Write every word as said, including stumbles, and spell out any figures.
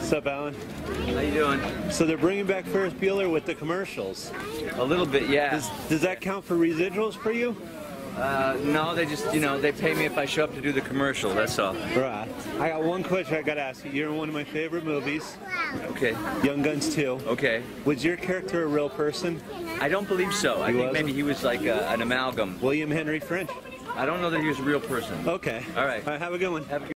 What's up, Alan? How you doing? So they're bringing back Ferris Bueller with the commercials. A little bit, yeah. Does, does that count for residuals for you? Uh, no, they just, you know, they pay me if I show up to do the commercial, that's all. Right. I got one question I gotta ask you. You're in one of my favorite movies. Okay. Young Guns two. Okay. Was your character a real person? I don't believe so. I He think wasn't? maybe he was like a, an amalgam. William Henry French. I don't know that he was a real person. Okay. All right. All right, have a good one. Have a good